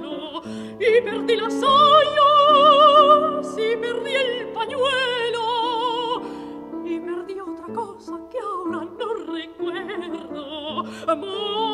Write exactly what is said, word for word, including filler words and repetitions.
mano y perdí las ollas y perdí el pañuelo y perdí otra cosa que ahora no recuerdo. Amor,